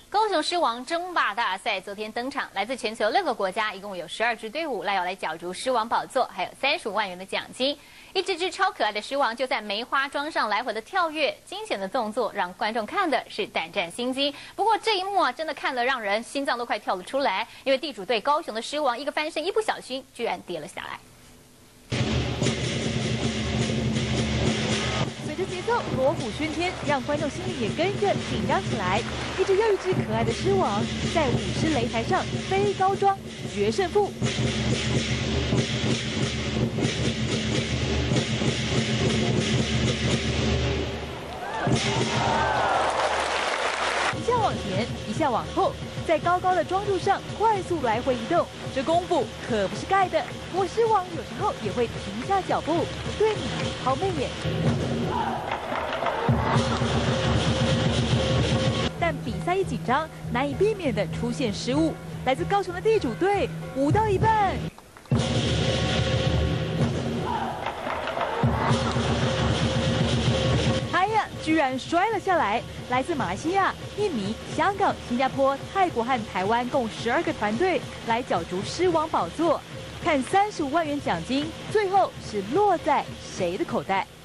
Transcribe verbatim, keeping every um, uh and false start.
高雄狮王争霸大赛昨天登场，来自全球六个国家，一共有十二支队伍来要来角逐狮王宝座，还有三十五万元的奖金。一只只超可爱的狮王就在梅花桩上来回的跳跃，惊险的动作让观众看的是胆战心惊。不过这一幕啊，真的看了让人心脏都快跳了出来，因为地主队高雄的狮王一个翻身，一不小心居然跌了下来。 这节奏锣鼓喧天，让观众心里也跟着紧张起来。一只又一只可爱的狮王在舞狮擂台上飞高桩决胜负。一下往前，一下往后，在高高的桩柱上快速来回移动，这功夫可不是盖的。不过狮王有时候也会停下脚步，对你抛媚眼。 但比赛一紧张，难以避免的出现失误。来自高雄的地主队舞到一半，哎呀，居然摔了下来。来自马来西亚、印尼、香港、新加坡、泰国和台湾共十二个团队来角逐狮王宝座，看三十五万元奖金，最后是落在谁的口袋？